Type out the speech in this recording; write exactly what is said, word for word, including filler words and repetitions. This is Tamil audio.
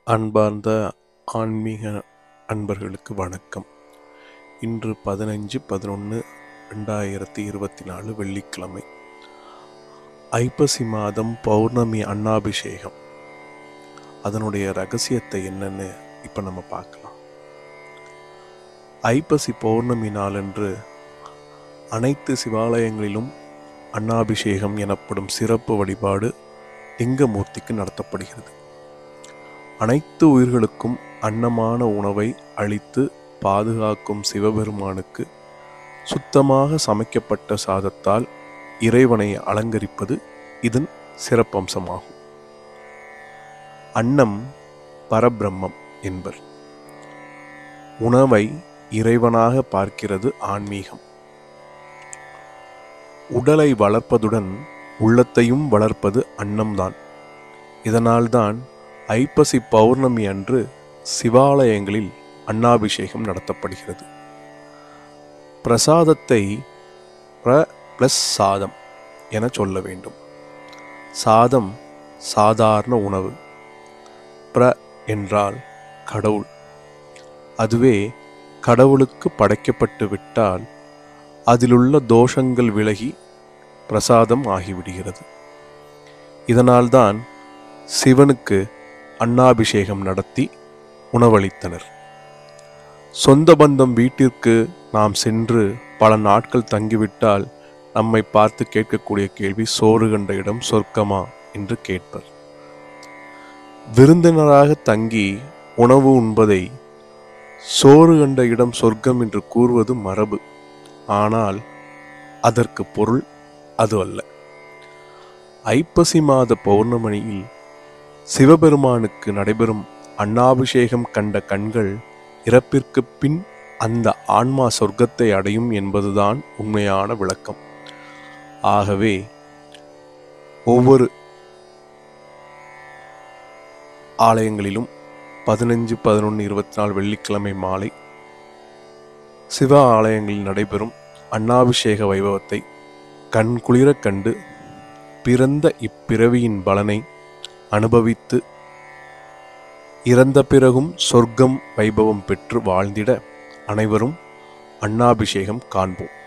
அன்பார்ந்த ஆன்மீக அன்பர்களுக்கு வணக்கம். இன்று பதினஞ்சு பதினொன்று ரெண்டாயிரத்தி இருபத்தி நாலு வெள்ளிக்கிழமை, ஐப்பசி மாதம் பௌர்ணமி அன்னாபிஷேகம். அதனுடைய ரகசியத்தை என்னன்னு இப்போ நம்ம பார்க்கலாம். ஐப்பசி பௌர்ணமி நாளன்று அனைத்து சிவாலயங்களிலும் அன்னாபிஷேகம் எனப்படும் சிறப்பு வழிபாடு லிங்கமூர்த்திக்கு நடத்தப்படுகிறது. அனைத்து உயிர்களுக்கும் அன்னமான உணவை அளித்து பாதுகாக்கும் சிவபெருமானுக்கு சுத்தமாக சமைக்கப்பட்ட சாதத்தால் இறைவனை அலங்கரிப்பது இதன் சிறப்பம்சமாகும். அன்னம் பரபிரம்மம் என்பர். உணவை இறைவனாக பார்க்கிறது ஆன்மீகம். உடலை வளர்ப்பதுடன் உள்ளத்தையும் வளர்ப்பது அன்னம்தான். இதனால்தான் ஐப்பசி பௌர்ணமி அன்று சிவாலயங்களில் அன்னாபிஷேகம் நடத்தப்படுகிறது. பிரசாதத்தை பிர பிளஸ் சாதம் என சொல்ல வேண்டும். சாதம் சாதாரண உணவு, பிர என்றால் கடவுள். அதுவே கடவுளுக்கு படைக்கப்பட்டு விட்டால் அதிலுள்ள தோஷங்கள் விலகி பிரசாதம் ஆகிவிடுகிறது. இதனால்தான் சிவனுக்கு அன்னாபிஷேகம் நடத்தி உணவளித்தனர். சொந்த பந்தம் வீட்டிற்கு நாம் சென்று பல நாட்கள் தங்கிவிட்டால் நம்மை பார்த்து கேட்கக்கூடிய கேள்வி, சோறு கண்ட இடம் சொர்க்கமா என்று கேட்பர். விருந்தினராக தங்கி உணவு உண்பதை சோறு கண்ட இடம் சொர்க்கம் என்று கூறுவது மரபு. ஆனால் அதற்கு பொருள் அது அல்ல. ஐப்பசி மாத பௌர்ணமியில் சிவபெருமானுக்கு நடைபெறும் அன்னாபிஷேகம் கண்ட கண்கள் இறப்பிற்கு பின் அந்த ஆன்மா சொர்க்கத்தை அடையும் என்பதுதான் உண்மையான விளக்கம். ஆகவே ஒவ்வொரு ஆலயங்களிலும் பதினஞ்சு பதினொன்று இருபத்தி நாலு வெள்ளிக்கிழமை மாலை சிவ ஆலயங்களில் நடைபெறும் அன்னாபிஷேக வைபவத்தை கண்குளிர கண்டு பிறந்த இப்பிறவியின் பலனை அனுபவித்து இறந்த பிறகும் சொர்க்கம் வைபவம் பெற்று வாழ்ந்திட அனைவரும் அன்னாபிஷேகம் காண்போம்.